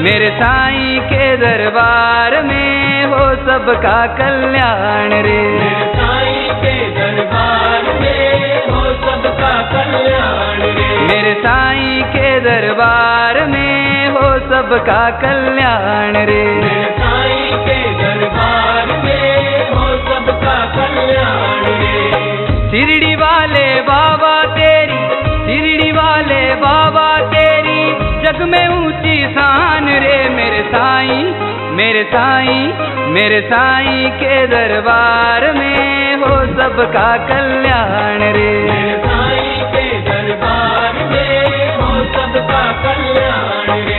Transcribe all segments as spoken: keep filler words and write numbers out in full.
मेरे साईं के दरबार में हो सबका कल्याण रे। मेरे साईं के दरबार में हो सबका कल्याण रे। मेरे साईं के दरबार में हो सबका कल्याण रे। मेरे साईं के दरबार में हो सबका कल्याण रे। शिरडी वाले बाबा तेरी, शिरडी वाले बाबा तेरी जग में ऊंची शान रे। मेरे साईं, मेरे साईं, मेरे साईं के दरबार में हो सबका कल्याण रे। मेरे साईं के दरबार में हो सबका कल्याण रे।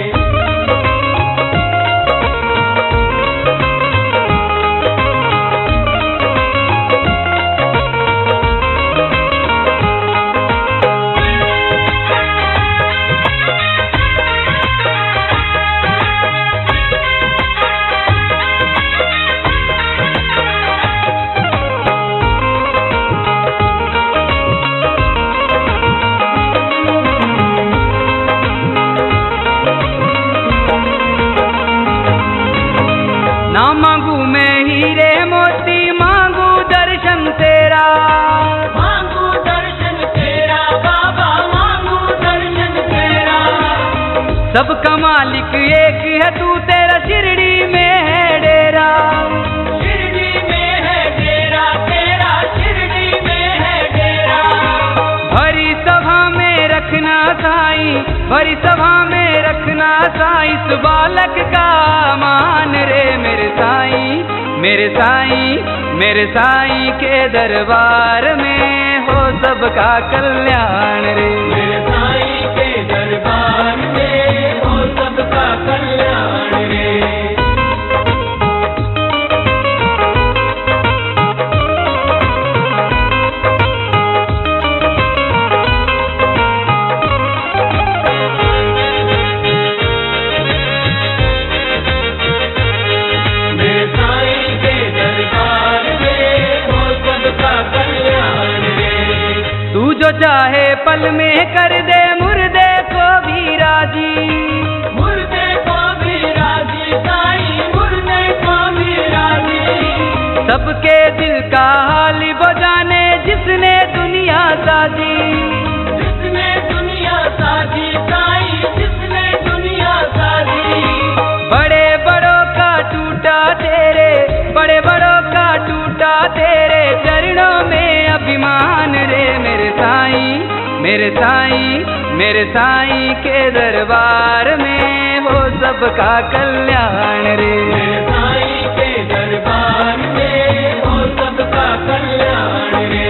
ना मांगू मैं हीरे मोती, मांगू दर्शन तेरा। मांगू दर्शन तेरा बाबा, मांगू दर्शन तेरा। सबका मालिक एक है तू, तेरा शिरडी में है डेरा। शिरडी में है डेरा तेरा, शिरडी में है डेरा। भरी सभा में रखना साईं, भरी सभा में रखना साईं इस बालक का मान रे। मेरे साईं, मेरे साईं, मेरे साईं के दरबार में हो सबका कल्याण रे। मेरे साईं के दरबार में हो सबका कल्याण रे। मेरे साईं के दरबार में हो सबका कल्याण रे। तू जो चाहे पल में कर दे मुर्दे को भी राजी। मुर्दे को भी राजी साईं, मुर्दे को भी राजी। सबके दिल का हाल वो जाने जिसने दुनिया साजी। जिसने दुनिया साजी साईं, जिसने दुनिया साजी। बड़े बड़ों का टूटा तेरे, बड़े बड़ों का टूटा तेरे चरणों में अभिमान रे। मेरे साईं, मेरे साईं, मेरे साईं के दरबार में हो सबका कल्याण रे। मेरे साईं के दरबार में हो सबका कल्याण रे।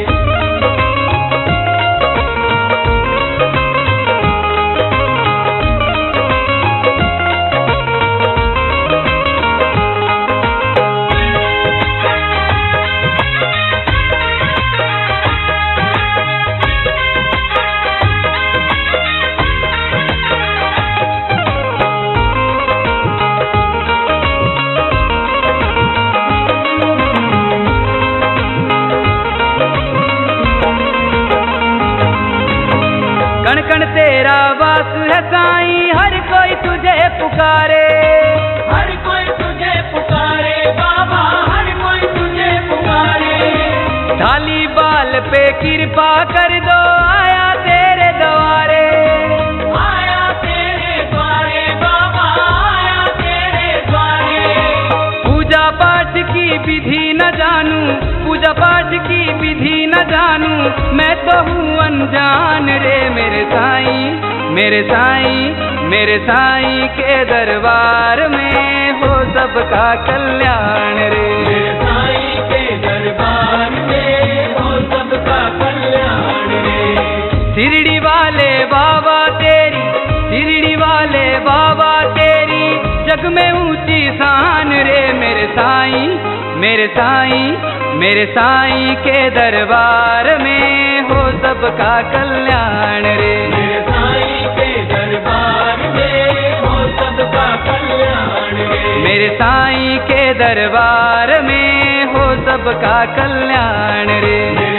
कण कण तेरा वास है साईं, हर कोई तुझे पुकारे। हर कोई तुझे पुकारे बाबा, हर कोई तुझे पुकारे। ढाली बाल पे कृपा कर दो, आया तेरे द्वारे। आया तेरे द्वारे बाबा, आया तेरे द्वारे। पूजा पाठ की विधि न जानू, पूजा पाठ की विधि न जानू, मैं तो हूँ अनजान रे। मेरे साईं, मेरे साईं, मेरे साईं के दरबार में हो सबका कल्याण रे। मेरे साईं के दरबार में हो सबका कल्याण रे। शिरडी वाले बाबा तेरी, शिरडी वाले बाबा तेरी जग में ऊंची शान रे। मेरे साईं, मेरे साईं, मेरे साईं के दरबार में हो सबका कल्याण रे। मेरे साईं के दरबार में हो सबका कल्याण रे। मेरे साईं के दरबार में हो सबका कल्याण रे।